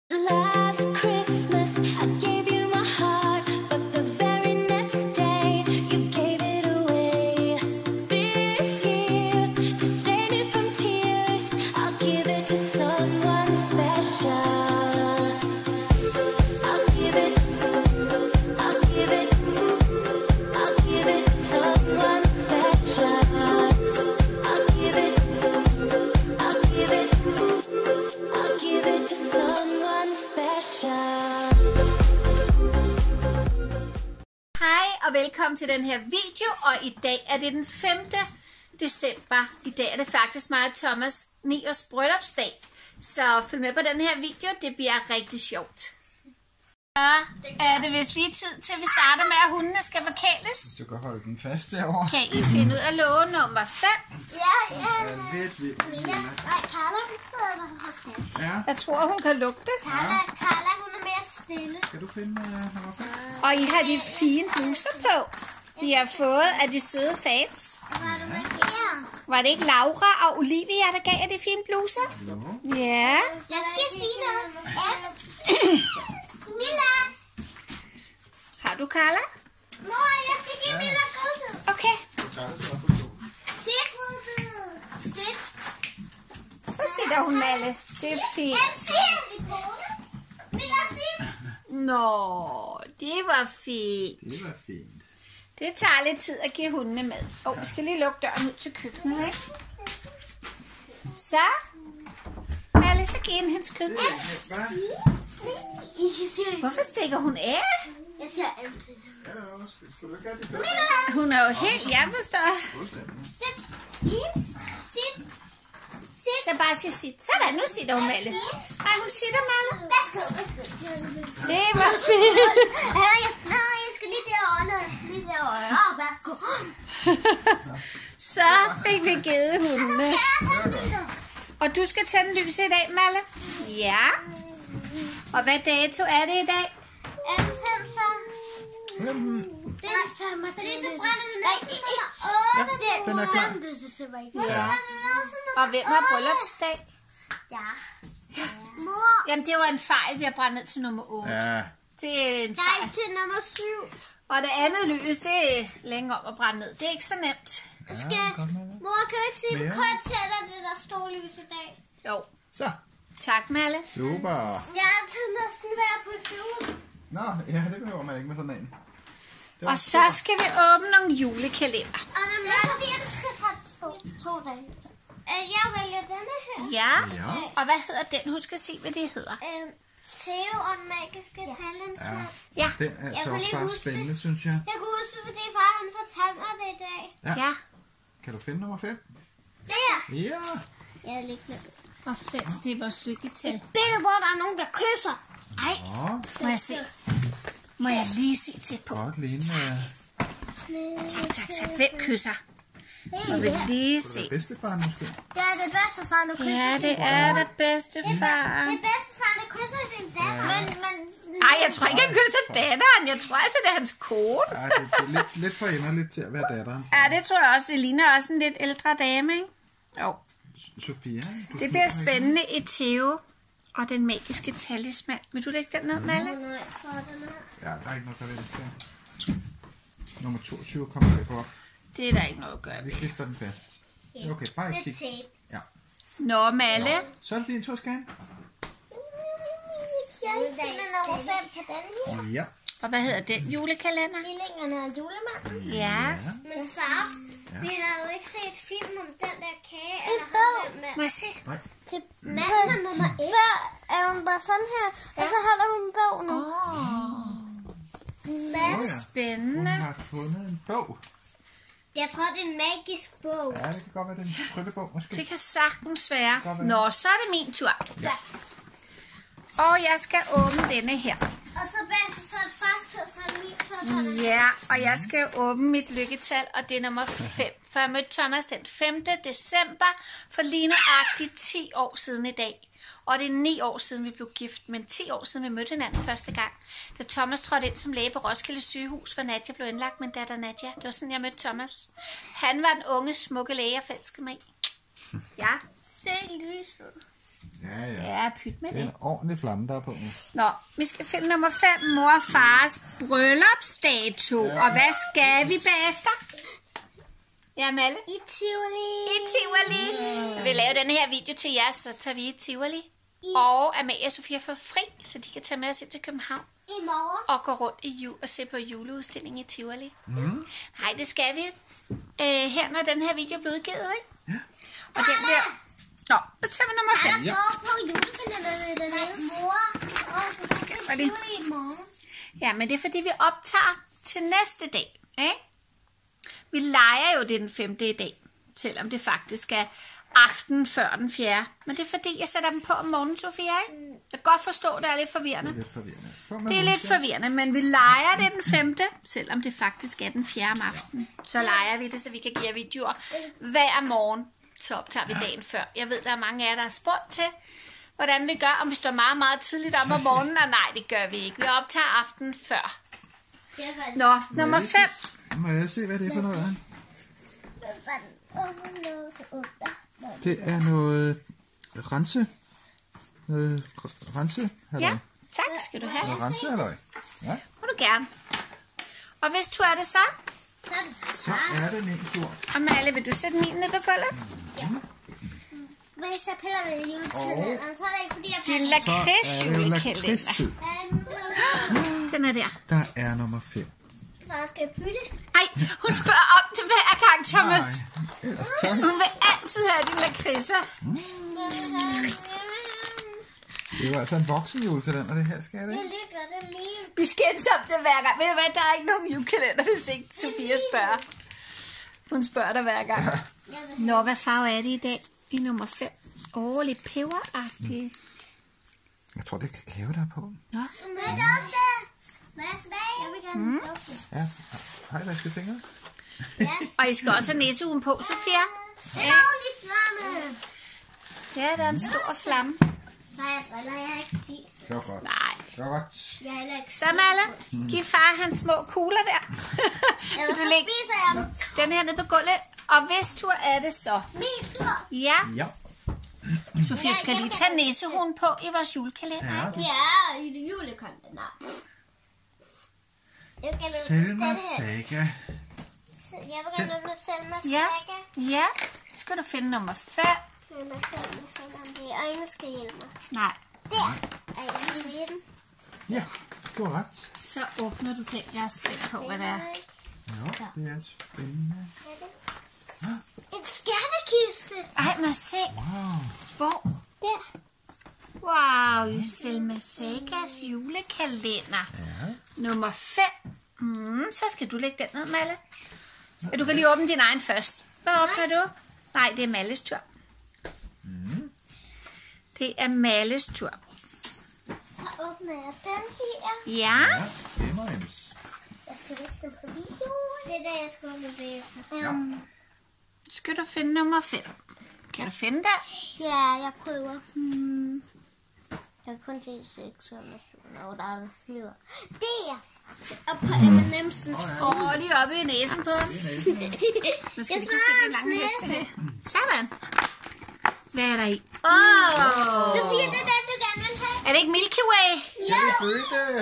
Last Christmas, I gave you my heart, but the very next day, you gave it away. This year, to save me from tears, I'll give it to someone special. I'll give it to someone special. I'll give it to someone special. Hej og velkommen til den her video, og i dag er det den 5. december. I dag er det faktisk mig og Thomas 9-års bryllupsdag, så følg med på den her video, det bliver rigtig sjovt. Så er det vist lige tid til, at vi starter med, at hundene skal forkæles. Du kan holde den fast derovre. Kan I finde ud af låge nummer 5? Ja. Lidt vildt. Nej, Carla, hun sidder der fast. Ja. Jeg tror, hun kan lugte. Carla, hun er mere stille. Kan du finde nummer 5? Og I har de fine bluser på. De har fået af de søde fans. Hvad er du med her? Var det ikke Laura og Olivia, der gav jer de fine bluser? Jo. Ja. Jeg skal sige noget. Milla! Har du, Carla? Mor, jeg skal give Milla godbid. Okay. Sit godbid. Sit. Så sitter hun, Malle. Det er fint. Sit. Milla, sit. Nå, det var fint. Det var fint. Det tager lidt tid at give hundene mad. Vi skal lige lukke døren ud til køkkenet, ikke? Så. Malle, så giv hende hendes kød. Hvorfor stikker hun af? Jeg siger alt til Skal du ikke have det bedre? Hun er jo helt, jeg forstår. Sit. Sit. Sit. Så bare sig sit. Sådan, nu sitter hun, Malle. Nej, hun sitter, Malle. Værsgo. Det var fint. Jeg skal lige derovre. Værsgo. Så fik vi givet hundene. Og du skal tænde lyset i dag, Malle? Ja. Og hvad dato er det i dag? Er den tændt for? Det er 5. Fordi så brænder vi ned til nummer 8. Den er klar. Ja. Og hvem har bryllupsdag? Ja. Mor. Jamen, det var en fejl, vi har brændt ned til nummer 8. Ja. Det er en Nej, fejl. til nummer 7. Og det andet lys, det er længere om at brænde ned. Det er ikke så nemt. Mor, kan du ikke sige, Mere? hvor kort tæller det der store lys i dag? Jo. Så. Tak, Malle. Super. Jeg er til næsten ved at puste ud. Nå, ja, det behøver man ikke med sådan en. Og så skal vi åbne nogle julekalender. Og når man så bliver, det skal tage 2 dage. Jeg vælger denne her. Ja. Ja. Og hvad hedder den? Husk at se, hvad det hedder. Theo og den magiske talingsmand. Ja. Den er altså Jeg kunne også lige bare huske spændende, synes jeg. Jeg kunne huske, fordi far han fortalte mig det i dag. Ja. Kan du finde nummer 5? Der! Ja. Jeg er lige glemt. Og 5, det er vores lykketal. Billede, hvor der er nogen, der kysser. Ej, må jeg se? Må jeg lige se til på? Godt, Lene. Tak. Hvem kysser? Må vi lige se. Det er bedstefaren måske. Det er det bedste far, der kysser. Ja, det er det bedste far. Det bedste far, der kysser sin datter. Men Ej, jeg tror ikke, han kysser datteren. Jeg tror altså, det er hans kone. Ja, det er lidt for inderligt til at være datteren. Ja, det tror jeg også. Det ligner også en lidt ældre dame, ikke? Jo. Sofia. Det bliver spændende i Theo og den magiske talisman. Vil du lægge den ned, Malle? nej, for den her. Ja, der er ikke noget, der vil skal. Nummer 22 kommer der på op. Det er der ikke noget at gøre Vi ved. klister den fast. Okay, bare Det kig. er tape. Ja. Nå, Malle. Så er det din tur, Skan. Jeg finder nummer 5 på den her. Ja. Og hvad hedder den julekalender? Tvillingerne og julemanden. Ja. Men far, vi har jo ikke set film om den der kage. En bog. Må jeg se? Til manden er nummer 1. Før er hun bare sådan her, og så holder hun en bog nu. Hvad? Spændende. Hun har fundet en bog. Jeg tror, det er en magisk bog. Ja, det kan godt være, det er en tryllebog, måske. Det kan sagtens være. Godt være. Nå, så er det min tur. Ja. Og jeg skal åbne denne her. Og så bagefter så er det fast tur, så er det min tur, så er det Ja, og jeg skal åbne mit lykketal, og det er nummer 5. For jeg mødte Thomas den 5. december for lige nøjagtigt 10 år siden i dag. Og det er 9 år siden, vi blev gift, men 10 år siden, vi mødte hinanden første gang. Da Thomas trådte ind som læge på Roskilde sygehus, hvor Nadia blev indlagt med datter Nadia. Det var sådan, jeg mødte Thomas. Han var den unge, smukke læge, jeg forelskede mig i. Ja. Se lyset. Ja, pyt med Det er det. en ordentlig flamme, der er på nu. Nå, vi skal finde nummer 5, mor og fars bryllupsdato. Og hvad skal vi bagefter? Ja, Malle? I Tivoli. I Tivoli. Når vi laver denne her video til jer, så tager vi i Tivoli. Og Amalie og Sofia får fri, så de kan tage med os ind til København. I morgen. Og gå rundt og se på juleudstilling i Tivoli. Nej, det skal vi. Her, når den her video bliver udgivet, ikke? Ja. Og den der... Nå, så tager vi nummer 5. Jeg går på julekalenderen dernede. Mor. Og så skal vi i morgen. Ja, men det er fordi, vi optager til næste dag. Ikke? Vi leger jo det den 5. i dag, selvom det faktisk er aften før den 4. Men det er fordi, jeg sætter dem på om morgenen, Sofia. Ikke? Jeg kan godt forstå, at det er lidt forvirrende. Det er lidt forvirrende. Det er lidt forvirrende, men vi leger det den 5. Selvom det faktisk er den 4. om aftenen. Så leger vi det, så vi kan give jer videoer hver morgen. Så optager vi dagen før. Jeg ved, der er mange af jer, der har spurgt til, hvordan vi gør, om vi står meget, meget tidligt op om morgenen. Og nej, det gør vi ikke. Vi optager aftenen før. Nå, nummer 5. Må jeg se, hvad det er for noget? Det er noget rense. Rense? Ja, tak skal du have. Noget rense, halløj. Ja. Må du gerne. Og hvis du er det så, Så er det min tur. Amalie, vil du sætte min ned på gulvet? Hvis jeg piller ved julekalenderen, så er det ikke fordi, jeg Din Så er det jo lakridsjulekalender. lakridstid. Den er der. Der er nummer 5. Far, skal jeg bytte? Ej, hun spørger om det hver gang, Thomas. Nej, ellers tak. Hun vil altid have de lakridser. Det er jo altså en voksen julekalender, det her, skal det Jeg ikke? lykker det lige. Vi skændes om det hver gang. Ved du hvad, der er ikke nogen julekalender, hvis ikke Sofia spørger. Hun spørger dig hver gang. Nå, hvad farve er det i dag? I nummer 5. Lidt peberagtigt. Jeg tror, det er kakao, der er på. Nå. Hvad dufte? Hvad smag? Jeg vil gerne dufte. Ja, hej, vaske fingre. Ja. Og I skal også have næseugen på, Sofia. Det er ordentlig flamme. Ja, der er en stor flamme. Nej, jeg driller, jeg har ikke spist det. Det var godt. Nej. Det var godt. Jeg har heller ikke Så Malle, giv far hans små kugler der. Jeg Du lægger spiser jeg dem. den her ned på gulvet. Og hvis tur er det så. Min tur. Ja, Ja. Sofia skal lige tage næsehuen på i vores julekalender. Ja, ikke? Ja, i det julekalender. Jeg vil gerne Selma den her. Saga. Jeg vil gerne åbne Selma Ja, Saga. ja. Så skal du finde nummer 5. Selma Saga. Og ingen skal hjælpe mig. Nej, Der er jeg i midten. Ja, du har ret. så åbner du den. Jeg er spændt på, hvad det er. Ja, det er spændende. En skattekiste. Ej, må jeg se. Wow. Hvor? Der. Wow, Selma Sagas julekalender. Ja. Nummer 5. Så skal du lægge den ned, Malle. Ja, du kan lige åbne din egen først. Hvad åbner du? Nej, det er Malles tur. Det er Malles tur. Så åbner jeg den her. Ja. Ja, M&M's. Jeg skal vise den på videoen. Det er der, jeg skal åbne bagefter. Ja. Skal du finde nummer 5? Kan du finde der? Ja, jeg prøver. Jeg kan kun se 6 og 4. Der! Og på M&M's'en. Lige oppe i næsen på os. Nu skal vi ikke se det lange heste. Sådan. Hvad er der i? Sofia, det er den, du gerne vil have. Er det ikke Milky Way? Det er bøtte.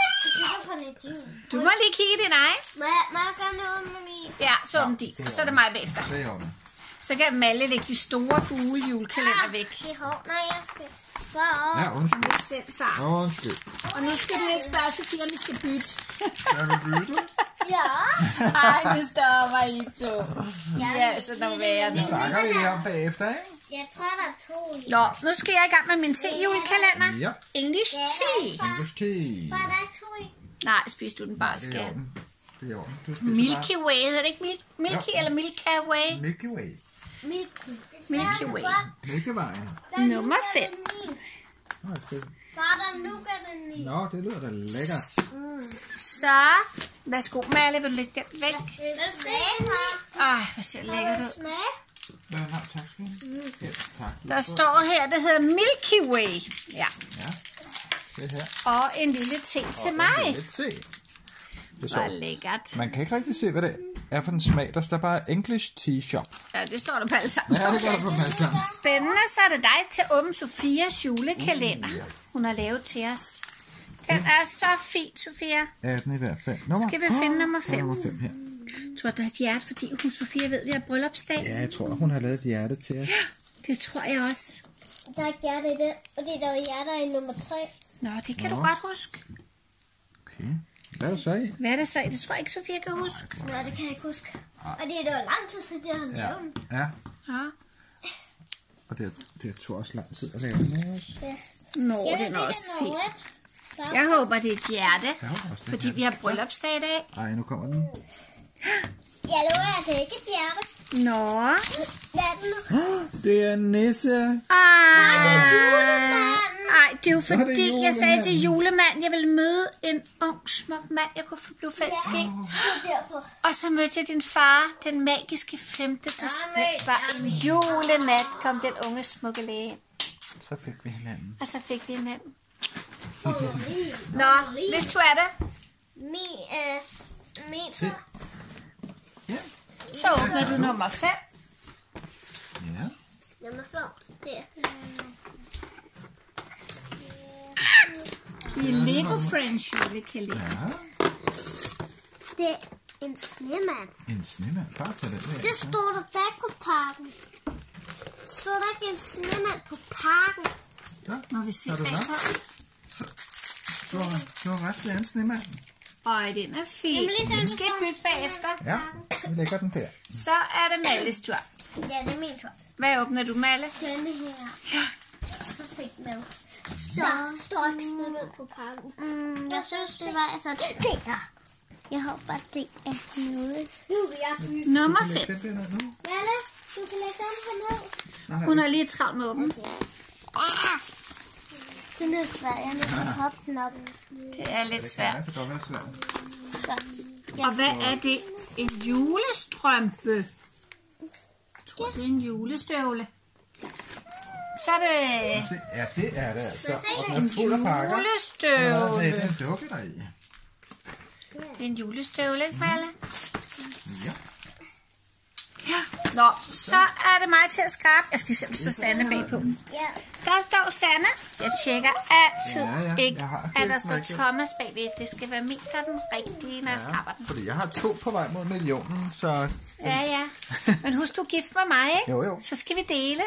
Du må lige kigge i din egen. Må jeg gerne åbne min? Ja, så om de. Og så er det mig bagefter. Det er jo det. Så kan Malle lægge de store fugle julekalender væk. Det er hårdt. Nej, jeg skal. For Ja, undskyld. Det er selv, far. Undskyld. Og nu skal du ikke spørge Sofie, om vi skal bytte. Er du bytte? Ja. Ej, det stopper I to. Ja, så nu være Det nu. snakker vi lige om bagefter, ikke? Jeg tror, der er 2 i. Nå, nu skal jeg i gang med min te-julekalender. Ja. English tea. English tea. For der er 2 i. Nej, spiser du den bare, Det er i skal. orden. Det er i orden. Du spiser Milky Way, hedder det ikke Milky Ja. eller Milky Way? bare Milky Way. Milky Way. Milky Way. Nummer 5. Nå, jeg skal... Var der nougat i? Nå, det lyder da lækkert. Så, værsgo Malle, vil du lægge den væk? Hvad smag? Ej, hvor ser det lækkert ud. Smag? Nej, tak skal du. Ja, tak. Der står her, det hedder Milky Way. Ja. Ja, se her. Og en lille te til mig. Lidt se. Det er Hvor sjovt. lækkert. Man kan ikke rigtig se, hvad det er for en smag. Der står bare English Tea Shop. Ja, det står der på alle sammen. Ja, det gør der på alle sammen. Spændende, så er det dig til at åbne Sofias julekalender. Hun har lavet til os. Den er så fin, Sofia. 18 i hvert fald. Skal vi finde nummer 5? Nummer 5 her. Jeg tror, der er et hjerte, fordi hun, Sofia, ved, at vi har bryllupsdag. Ja, jeg tror, hun har lavet et hjerte til os. Det tror jeg også. Der er ikke hjerte i den, og det er der jo hjerter i nummer 3. Nå, det kan du godt huske. Okay. Hvad er der så i? Hvad er det så i? Det tror jeg ikke, Sofia kan huske. Nej, det kan jeg ikke huske. Og det er da lang tid siden, jeg har lavet den. Ja. Ja. Og det tog også lang tid at lave den også. Ja. Nå, Jeg den vil er sige, også den fin. er rødt. Jeg håber, det er et hjerte, Der var også fordi vi har bryllupsdag i dag. Ej, nu kommer den. Jeg lover, at det er ikke et hjerte. Nå. Hvad er det nu? Det er Nisse. Ej, det er jo Så er det fordi, jeg sagde til julemanden. julemanden, jeg ville møde en ung, smuk mand, jeg kunne blive forelsket i. Det er derfor. Og så mødte jeg din far den magiske 5. december. En julenat kom den unge, smukke læge ind. Så fik vi hinanden. Og så fik vi hinanden. Nå, hvis du er det, Min far. Ja. så åbner du nummer 5. Ja. Nummer 5. Det er. Det er Lego Friends julekalender. Ja. Det er en snemand. En snemand. Bare tag den der. Det stod der da på parken. Stod der ikke en snemand på parken? Må vi se Har du bagpå? Du har ret, det er en snemand. Øj, den er fin. Jamen, ligesom Den du skal får bytte bagefter. Ja, vi lægger den der. Så er det Malles tur. Ja, det er min tur. Hvad åbner du, Malle? Denne her. Ja. Perfekt med. Der står ikke snemand på parken. Jeg synes, det var altså det her. Jeg håber, det er noget. Nu vil jeg bygge. Nummer Læg 5. den der ned nu. Malle, du kan lægge den her ned. Hun er lige travlt med åben. Den er svær. Jeg er nødt til at hoppe den op. Det er lidt Det kan svært. altså godt være svært. Så. Og hvad er det? En julestrømpe. Jeg tror, det er en julestøvle. Så er det Se, ja, det er det altså. Og den er fuld af pakker. julestøvle. Det er en dukke der i. Det er en julestøvle, ikke, Malle? Ja. Ja. Nå, så er det mig til at skrabe. Jeg skal se, om der står Sanne bagpå. Ja. Der står Sanne. Jeg tjekker altid Ja, ikke, jeg har at der helt står rigtigt. Thomas bagved. Det skal være min, der er den rigtige, når jeg skraber den. Fordi jeg har 2 på vej mod millionen, så... Ja, ja. Men husk, du er gift med mig, ikke? Jo, jo. Så skal vi dele.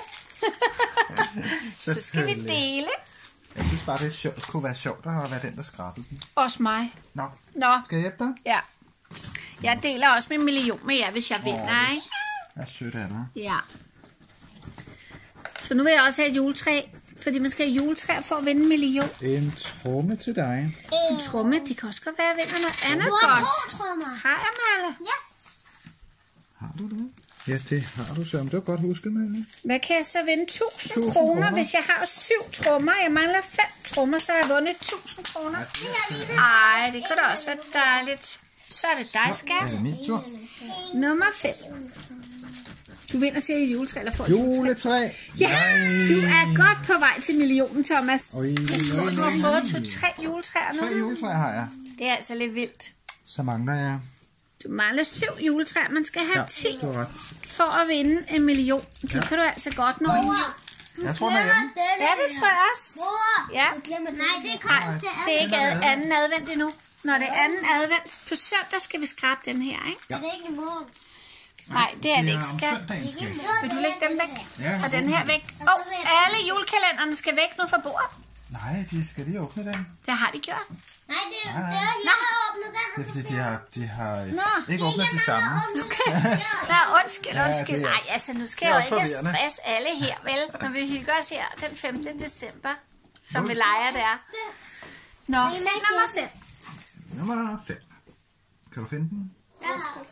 Så skal vi dele. Jeg synes bare, det er sjovt. kunne være sjovt at være den, der skrabede den. Også mig. Nå, Nå, skal jeg hjælpe dig? ja. Jeg deler også min million med jer, hvis jeg vinder, ikke? Ja, sødt er der. Ja. Så nu vil jeg også have et juletræ. Fordi man skal have juletræ for at vinde en million. En tromme til dig. En tromme, det kan også godt være, at jeg vinder noget andet Du har godt. 2 trommer. Har jeg, Malle? Ja. Har du det? Ja, det har du, Søren. Det var godt husket, Malle. Hvad kan jeg så vinde? 1000 1000 kroner, kroner. hvis jeg har 7 trommer. Jeg mangler 5 trommer, så har jeg vundet 1000 kroner. Ej, det kunne da også være dejligt. Så er det dig, Er skat. det min tur? Nummer 5. Du vinder siger et juletræ, eller får et juletræ. Juletræ! Ja, du er godt på vej til millionen, Thomas. Oj, Jeg tror, du har fået 2-3 juletræer 3 nu. juletræer har jeg. Det er altså lidt vildt. Så mangler jeg. Du mangler 7 juletræer. Man skal have 10 du har ret. for at vinde en million. Det kan du altså godt nå. Jeg tror, den er hjemme. Ja, det tror jeg også. Mor, Ja. du glemmer den. Nej, det kommer til Det er ikke anden advent endnu. Når det er anden advent, på søndag skal vi skrabe den her, ikke? Er det ikke i morgen? Nej, det er det ikke, om skat. søndagen skal vi. Vil du lægge dem væk? Ja, Og den her væk. Alle julekalenderne skal væk nu fra bordet. Nej, de skal lige åbne den. Det har de gjort. Nej, det er jeg har åbnet den. Det er fordi, de har Nå. ikke åbnet de samme. Nå, undskyld. det er- Nej, altså nu skal det jeg er jo også ikke forvirrende. stresse alle her, vel? Når vi hygger os her den 5. december, som vi leger der. Nå, nummer 5. Nummer 5. Kan du finde den? Det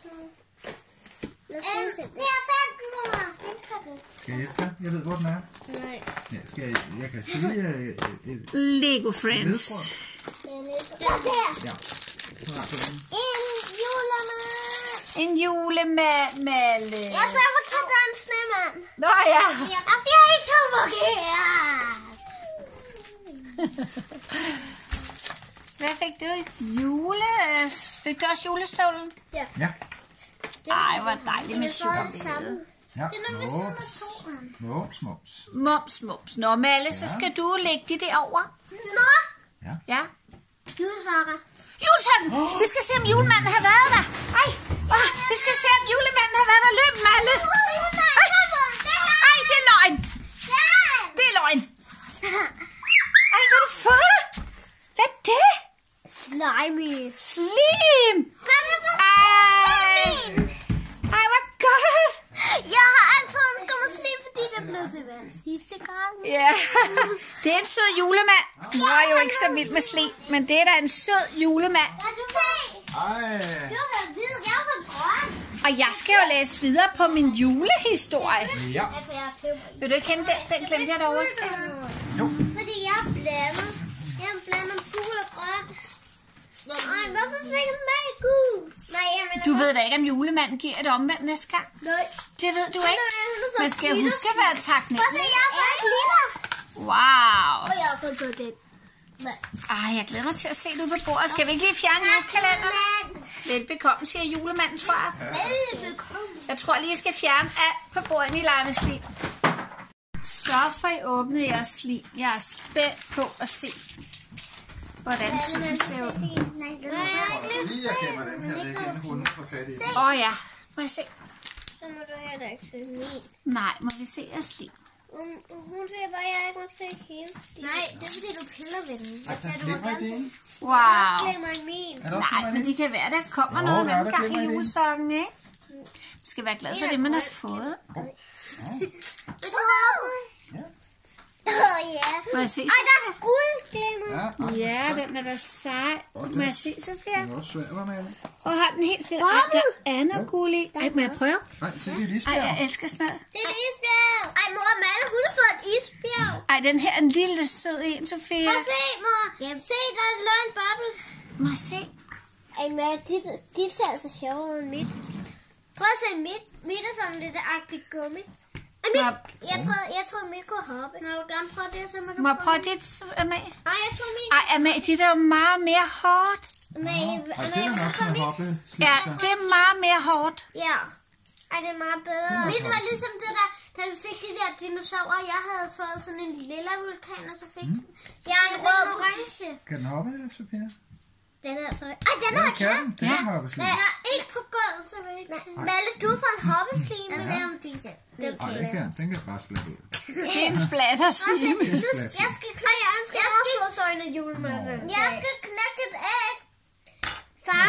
er 15, mor. Skal jeg hjælpe dig? Jeg ved, hvor den er. Nej. Ja, jeg kan sige Lego Friends. ledtråd. Det er der. Ja. Så har du den. En julemand. En julemand, Malle. Jeg så forkert, der er en snemand. Nå ja. Jeg fik ikke så forkert. Hvad fik du? Fik du også julestøvlen? Ja. Ej, hvor dejligt med Jeg får det chokolade. samme. Ja. Den er ved siden af toren. Mums. Mums. Nå, Malle, så skal du lægge de derover. Nå! Ja. Julesokker. Julesokken! Vi skal se, om julemanden har været der. Ej, vi skal se, om julemanden har været der. Løb, Malle. Ej, det er løgn. Det er løgn. Ej, hvad har du fået? Hvad er det? Slimy. Slim. Ej, hvor godt. Jeg har altid ønsket mig slim, fordi det er blevet til vand. Ja, det er en sød julemand. Mor er jo ikke så vild med slim, men det er da en sød julemand. Ja, du se. Du har hvid, jeg har grøn. Og jeg skal jo læse videre på min julehistorie. Ja. Vil du ikke hente den? Den glemte jeg derovre. Jo. Fordi jeg har blandet gul og grøn. Ej, hvorfor fik jeg med gul? Nej, jeg mener... Du ved da ikke, om julemanden giver et omvendt næste gang. Nej. Det ved du ikke. Man skal jo huske at være Prøv at taknemmelig. se, jeg har fået glitter. Wow. Og jeg har fået på den. Ej, jeg glæder mig til at se det på bordet. Skal vi ikke lige fjerne julekalenderen? Velbekomme, siger julemanden, tror jeg. Velbekomme. Jeg tror lige, jeg skal fjerne alt på bordet i lege med slim. Så får I åbnet jeres slim. Jeg er spændt på at se, hvordan slim ser ud. Lige jeg gemmer den her væk, inden hun får fat i den. Ja, må jeg se? Så må du heller ikke se min. Nej, må vi se jeres slim? Hun siger bare, at jeg ikke må se hele. Nej, det er fordi, du piller ved den. Altså, glemmer I det? Wow. Glemmer i min. Er der også Nej, glemmer i men det? det kan være, der kommer Nå, noget der er anden der gang glemmer i i det. julesokken, ikke? Man skal være glad for det, man har fået. Vil du åbne? Ja. Ja. Må jeg se, Ej, der er guldglimmer. Ja, Ja, den er da sej. Må jeg se, Sofia? den er også svær, var med. Og hold den helt stille. Ej, der er noget guld i. Ej, må jeg prøve? Nej, se det er Ej, Lisbjerg. jeg elsker sådan noget. Det er et isbjerg. Ej, mor og Malle, hun har fået et isbjerg. Ej, den her er en lille sød en, Sofia. Prøv at se, mor. Se, der er en løgn bubble. Må jeg se? Ej, Malle, de ser altså sjove ud end mit. Prøv at se mit. Mit er sådan lidt agtigt gummi. Jeg tror, mit kunne hoppe. Må du gerne prøve det, så må du Må jeg prøve dit, Amalie? Nej, jeg tror mit. Ej, Amalie, det er jo meget mere hårdt. Ej, det er nok sådan en hoppe slip, Ja, så. det er meget mere hårdt. Ja. Ej, det er meget bedre. Mit var ligesom det der, da vi fik de der dinosaurer. Jeg havde fået sådan en lilla vulkan, og så fik den. Jeg er en rød orange. Kan den hoppe, Sofia? Den er altså... Ej, den Ja, er det kan den. Den er hoppe slip. Men jeg er ikke på gulvet, så vil jeg ikke. Malle, du har fået en hoppeslim. Den er om din selv. Den Ej, det kan den kan bare splitte ud. Det er en splatter slim. Jeg skal klare øjne julemanden. Jeg skal knække et æg. Far,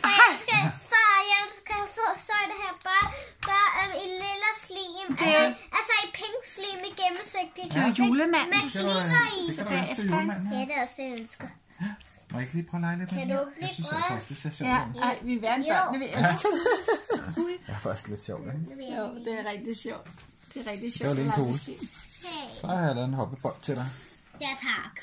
jeg skal få sådan det her bare i lilla slim. Altså i pink slim i gennemsigtigt. Det er jo julemanden. Med glitter i. Det kan du ønske til julemanden Ja, her. det er også det, jeg ønsker. Må jeg ikke lige prøve at lege lidt med Kan den du her? blive Jeg synes grøn? faktisk, det ser sjovt Ja, ud. ej, vi er hverken børnene, vi elsker det. Det er faktisk lidt sjovt, ikke? Jo, det er rigtig sjovt. Det er rigtig Det sjovt var at lige en lege kugle. med slim. Hey. Så har jeg lavet en hoppebold til dig. Ja, tak.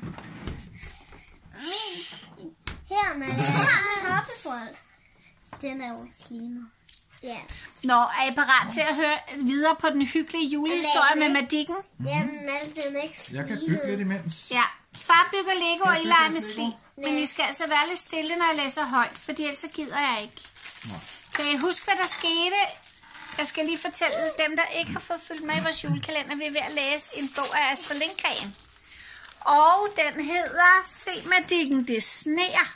Her med en hoppebold. Den er jo slimet. Ja. Nå, er I parat til at høre videre på den hyggelige julehistorie med Madikken? Ja, men den er ikke Jeg kan slimet. bygge lidt imens. Ja, far bygger Lego, og I bygge leger med jeres Lego? slim. Men I skal altså være lidt stille, når jeg læser højt, fordi ellers så gider jeg ikke. Kan I huske, hvad der skete? Jeg skal lige fortælle dem, der ikke har fået fyldt med i vores julekalender. Vi er ved at læse en bog af Astrid Lindgren. Og den hedder Se Madikken, det sneer.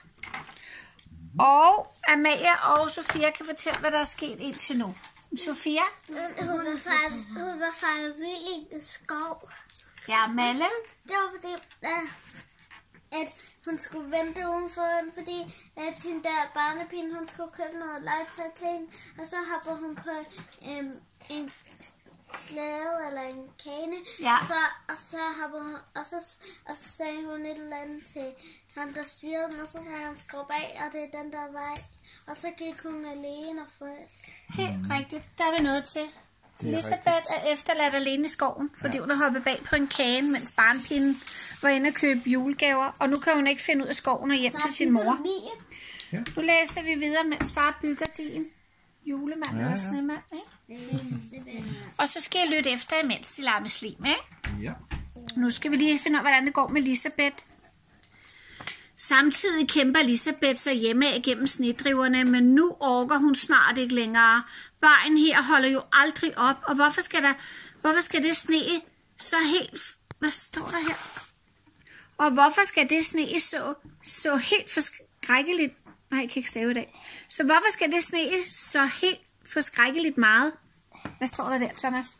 Og Amalie og Sofia kan fortælle, hvad der er sket indtil nu. Sofia? Hun var faret vild i en skov. Ja, Malle? Det var fordi, at hun skulle vente udenfor den, fordi at hende der barnepige, hun skulle købe noget legetøj til hende. Og så hoppede hun på en slæde eller en kane. Ja. Og så hoppede hun, og så sagde hun et eller andet til ham, der styrede den. Og så sagde han, skrub af, og det er den der vej. Og så gik hun alene og frøs. Helt rigtigt. Der er vi nået til. Det er Elisabeth er efterladt alene i skoven, fordi hun har hoppet bag på en kane, mens barnpigen var inde og købe julegaver. Og nu kan hun ikke finde ud af skoven og hjem til sin mor. Nu læser vi videre, mens far bygger din julemand eller snemand. Ikke? Og så skal jeg lytte efter, imens I leger med slim. Ikke? Ja. Nu skal vi lige finde ud af, hvordan det går med Elisabeth. Samtidig kæmper Elisabeth sig hjemme af gennem snedriverne, men nu orker hun snart ikke længere. Vejen her holder jo aldrig op, og hvorfor skal det sne så helt... Hvad står der her? Og hvorfor skal det sne så helt forskrækkeligt... Nej, jeg kan ikke stave i dag. Så hvorfor skal det sne så helt forskrækkeligt meget? Hvad står der der, Thomas?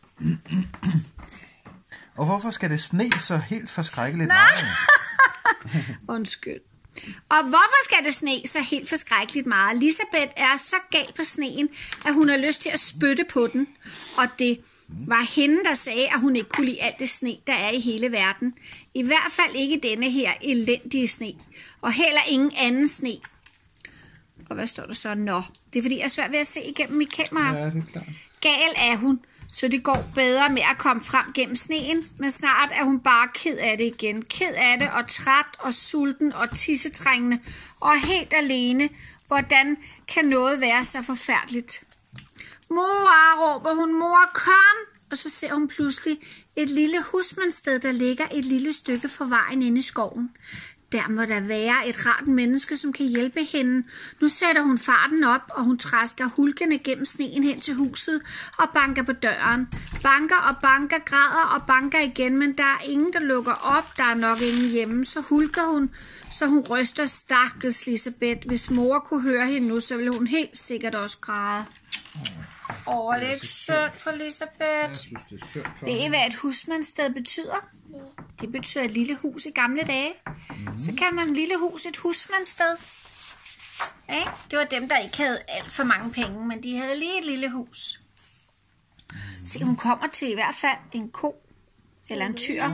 Og hvorfor skal det sne så helt forskrækkeligt meget? Undskyld. Og hvorfor skal det sne så helt forskrækkeligt meget? Elisabeth er så gal på sneen, at hun har lyst til at spytte på den. Og det var hende, der sagde, at hun ikke kunne lide alt det sne, der er i hele verden. I hvert fald ikke denne her elendige sne. Og heller ingen anden sne. Og hvad står der så? Nå, det er fordi, jeg er svært ved at se igennem mit kamera. Ja, det er klart. Gal er hun, så det går bedre med at komme frem gennem sneen, men snart er hun bare ked af det igen. Ked af det og træt og sulten og tissetrængende og helt alene. Hvordan kan noget være så forfærdeligt? Mor, råber hun, mor, kom! Og så ser hun pludselig et lille husmandssted, der ligger et lille stykke fra vejen inde i skoven. Der må der være et rart menneske, som kan hjælpe hende. Nu sætter hun farten op, og hun træsker hulkende gennem sneen hen til huset og banker på døren. Banker og banker, græder og banker igen, men der er ingen, der lukker op. Der er nok ingen hjemme. Så hulker hun, så hun ryster. Stakkels Elisabeth. Hvis mor kunne høre hende nu, så ville hun helt sikkert også græde. Det er ikke synd for Elisabeth. Jeg synes, det er synd for Ved I, hvad et husmandssted betyder? Det betyder et lille hus i gamle dage. Så kan man et lille hus et husmandssted. Ja, det var dem, der ikke havde alt for mange penge, men de havde lige et lille hus. Se, hun kommer til i hvert fald en ko eller en tyr.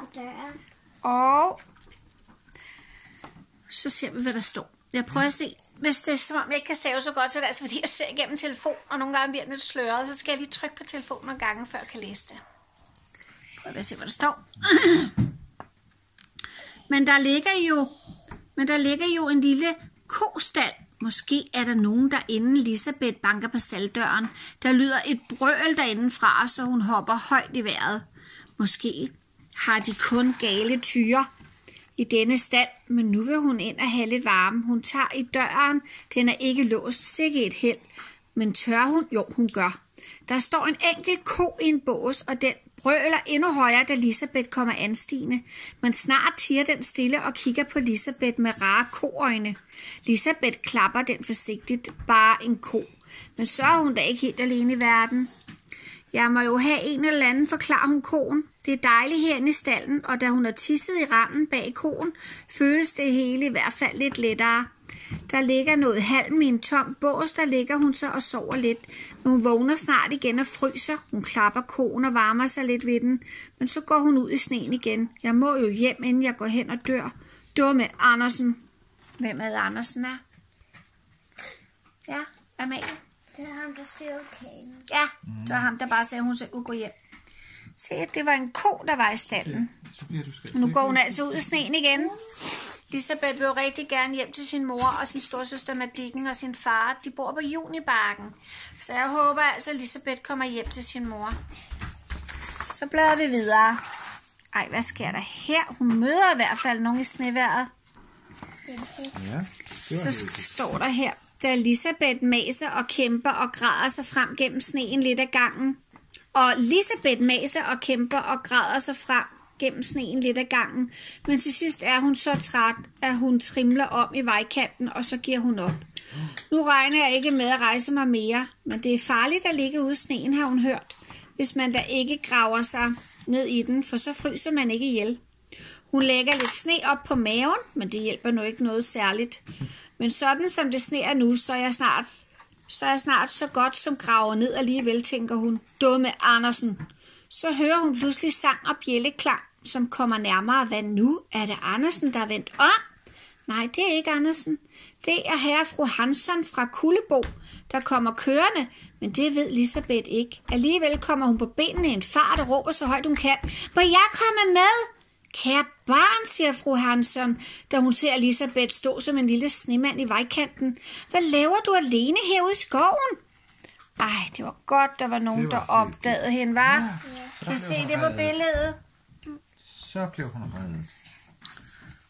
Og så ser vi, hvad der står. Jeg prøver at se. Hvis det er som om, jeg ikke kan stave så godt, så er det altså fordi, jeg ser igennem telefon, og nogle gange bliver den lidt sløret, så skal jeg lige trykke på telefonen nogle gange, før jeg kan læse det. Prøv at se, hvad der står. Men der ligger jo en lille kostal. Måske er der nogen derinde. Elisabeth banker på stalddøren. Der lyder et brøl derindefra, så hun hopper højt i vejret. Måske har de kun gale tyre i denne stald, men nu vil hun ind og have lidt varme. Hun tager i døren. Den er ikke låst. Sikke et held. Men tør hun? Jo, hun gør. Der står en enkelt ko i en bås, og den brøler endnu højere, da Elisabeth kommer anstigende. Men snart tiger den stille og kigger på Elisabeth med rare koøjne. Elisabeth klapper den forsigtigt. Bare en ko. Men så er hun da ikke helt alene i verden. Jeg må jo have en eller anden, forklarer hun koen. Det er dejligt herinde i stallen, og da hun har tisset i rammen bag koen, føles det hele i hvert fald lidt lettere. Der ligger noget halm i en tom bås, der ligger hun så og sover lidt. Men hun vågner snart igen og fryser. Hun klapper koen og varmer sig lidt ved den. Men så går hun ud i sneen igen. Jeg må jo hjem, inden jeg går hen og dør. Dumme Andersen. Hvem er Andersen er? Ja, Amalie. Det er ham, der styrer kagen. Ja, det var ham, der bare sagde, at hun selv kunne gå hjem. Se, det var en ko, der var i stallen. Nu går hun altså ud i sneen igen. Elisabeth vil jo rigtig gerne hjem til sin mor og sin storsøster Madikken og sin far. De bor på Junibakken. Så jeg håber altså, at Elisabeth kommer hjem til sin mor. Så bladrer vi videre. Ej, hvad sker der her? Hun møder i hvert fald nogen i snevejret. Ja, Så står der her. Da Elisabeth maser og kæmper og græder sig frem gennem sneen lidt ad gangen. Og Elisabeth maser og kæmper og græder sig frem gennem sneen lidt ad gangen. Men til sidst er hun så træt, at hun trimler om i vejkanten, og så giver hun op. Nu regner jeg ikke med at rejse mig mere, men det er farligt at ligge ude i sneen, har hun hørt. Hvis man da ikke graver sig ned i den, for så fryser man ikke ihjel. Hun lægger lidt sne op på maven, men det hjælper nu ikke noget særligt. Men sådan som det sneer nu, så er jeg snart så godt som graver ned alligevel, tænker hun. Dumme Andersen. Så hører hun pludselig sang og bjælleklang, som kommer nærmere. Hvad nu? Er det Andersen, der er vendt om? Nej, det er ikke Andersen. Det er herre fru Hansson fra Kullebo, der kommer kørende, men det ved Elisabeth ikke. Alligevel kommer hun på benene i en fart og råber så højt hun kan. Må jeg komme med? Kære barn, siger fru Hansson, da hun ser Elisabeth stå som en lille snemand i vejkanten. Hvad laver du alene herude i skoven? Ej, det var godt, der var nogen, der opdagede hende, var? Ja, kan I se det på billedet? Så blev hun reddet.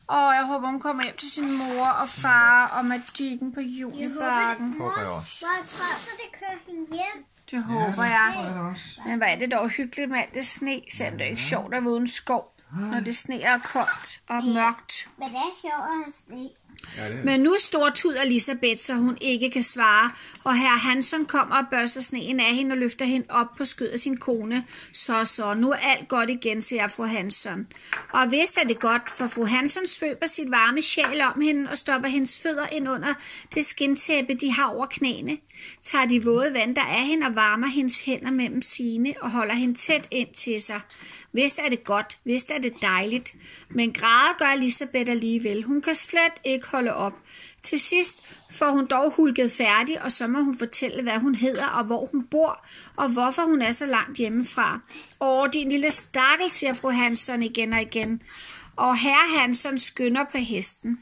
Og jeg håber, hun kommer hjem til sin mor og far og Madikken på Junibakken. Håber jeg også. Hvor jeg tror, så det kører hende hjem. Det håber jeg. Men hvor er det dog hyggeligt med alt det sne, selvom det er ikke sjovt at være uden skov, når det sneer er koldt og mørkt. Men det er sjovt at have sne. Men nu stortuder Elisabeth, så hun ikke kan svare, og herr Hansson kommer og børster sneen af hende og løfter hende op på skødet af sin kone. Så, nu er alt godt igen, siger fru Hansson. Og vist er det godt, for fru Hansson svøber sit varme sjæl om hende og stopper hendes fødder ind under det skintæppe, de har over knæene. Tager de våde vandter af hende og varmer hendes hænder mellem sine og holder hende tæt ind til sig. Vist er det godt, vist er det dejligt, men græder gør Elisabeth alligevel. Hun kan slet ikke holde op. Til sidst får hun dog hulket færdig, og så må hun fortælle, hvad hun hedder og hvor hun bor, og hvorfor hun er så langt hjemmefra. Din lille stakkel, siger fru Hansson igen og igen, og herre Hansson skynder på hesten.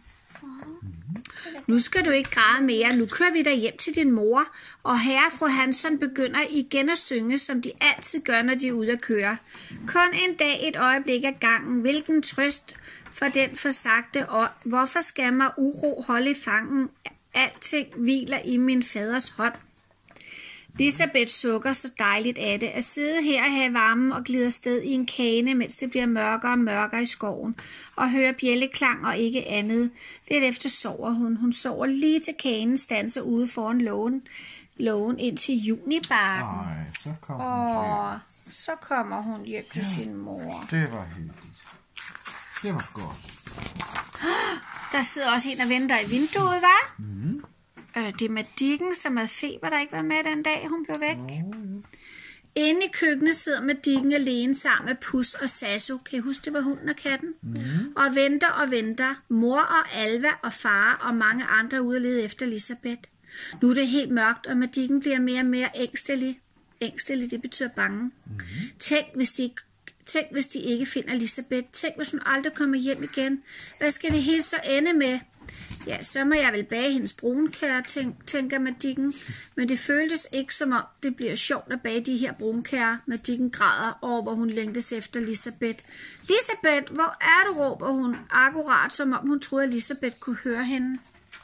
Nu skal du ikke græde mere, nu kører vi dig hjem til din mor, og herre og fru Hansson begynder igen at synge, som de altid gør, når de er ude at køre. Kun en dag, et øjeblik af gangen, hvilken trøst for den forsagte ånd. Hvorfor skal mig uro holde i fangen? Alting hviler i min faders hånd. Elisabeth sukker så dejligt af det, at sidde her og have varmen og glider sted i en kane, mens det bliver mørkere og mørkere i skoven, og hører bjælleklang og ikke andet. Lidt efter sover hun. Hun sover lige til kanen standser ude foran lågen ind til Junibakken. Nej, så kommer hun hjem. Så kommer hun hjem til sin mor. Det var hyggeligt. Det var godt. Der sidder også en og venter i vinduet, hva'? Mm. Det er Madikken, som havde feber, der ikke var med den dag, hun blev væk. Inde i køkkenet sidder Madikken alene sammen med Pus og Sasso. Kan I huske, det var hunden og katten? Og venter og venter. Mor og Alva og far og mange andre ude at lede efter Elisabeth. Nu er det helt mørkt, og Madikken bliver mere og mere ængstelig. Ængstelig, det betyder bange. Tænk, hvis de ikke finder Elisabeth. Tænk, hvis hun aldrig kommer hjem igen. Hvad skal det hele så ende med? Ja, så må jeg vel bage hendes brunkager, tænker Madikken. Men det føltes ikke som om, det bliver sjovt at bage de her brunkager. Madikken græder over, hvor hun længtes efter Elisabeth. Elisabeth, hvor er du, råber hun, akkurat som om hun troede, at Elisabeth kunne høre hende.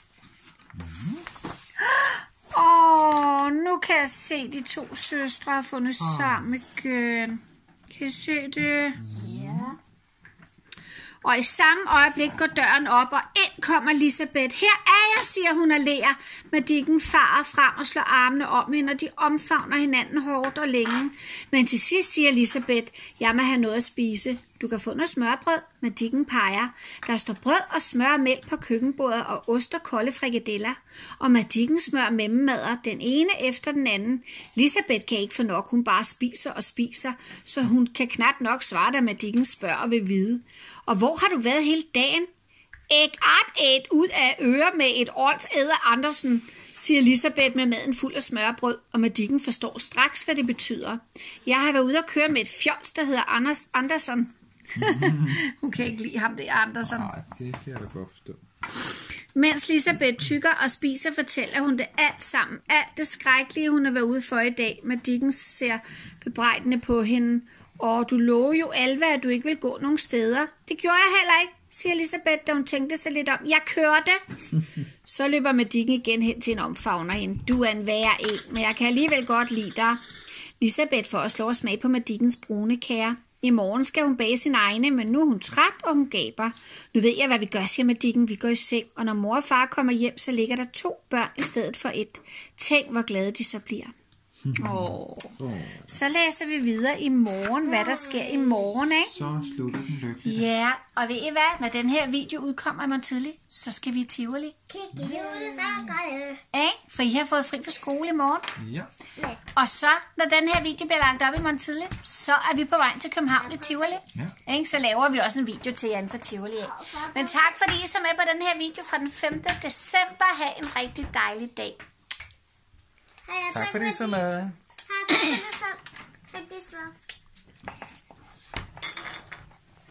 Nu kan jeg se, de to søstre har fundet sammen igen. Kan I se det? Ja. Og i samme øjeblik går døren op, og ind kommer Elisabeth. Her er jeg, siger hun og ler. Madikken farer frem og slår armene om hende, og de omfavner hinanden hårdt og længe. Men til sidst siger Elisabeth, jeg må have noget at spise. Du kan få noget smørbrød. Madikken peger. Der står brød og smør og mælk på køkkenbordet og ost og kolde frikadeller. Og Madikken smører memmemadder, den ene efter den anden. Elisabeth kan ikke få nok, hun bare spiser og spiser, så hun kan knap nok svare, da Madikken spørger og vil vide. Og hvor har du været hele dagen? Ikke et ud af ører med et Ols Æder Andersen, siger Elisabeth med maden fuld af smørbrød, og Madikken forstår straks, hvad det betyder. Jeg har været ude at køre med et fjols, der hedder Anders Andersen. Hun kan ikke lide ham, det er Andersen. Nej, det kan jeg da godt forstå. Mens Elisabeth tykker og spiser, fortæller hun det alt sammen. Alt det skrækkelige, hun har været ude for i dag. Madikken ser bebrejdende på hende. Og du lover jo, Alva, at du ikke vil gå nogen steder. Det gjorde jeg heller ikke, siger Elisabeth, da hun tænkte sig lidt om. Jeg kørte. Så løber Madikken igen hen til en omfavner hende. Du er en værre en, men jeg kan alligevel godt lide dig. Elisabeth foreslår at smage på Madikkens brune kager. I morgen skal hun bage sin egne, men nu er hun træt, og hun gaber. Nu ved jeg, hvad vi gør, siger Madikken. Vi går i seng, og når mor og far kommer hjem, så ligger der 2 børn i stedet for 1. Tænk, hvor glade de så bliver. Så læser vi videre i morgen, hvad der sker i morgen, ikke? Så slutter den lykkeligt. Ja, og ved I hvad? Når den her video udkommer i morgen tidlig, så skal vi i Tivoli. Kigge julesakkerne. Ikke? For I har fået fri fra skole i morgen. Ja. Og så, når den her video bliver lagt op i morgen tidlig, så er vi på vej til København i Tivoli. Ja. Ikke? Så laver vi også en video til jer inden for Tivoli. Ikke? Men tak fordi I så med på den her video fra den 5. december. Ha' en rigtig dejlig dag. Tak fordi I så med. Tak fordi I så med.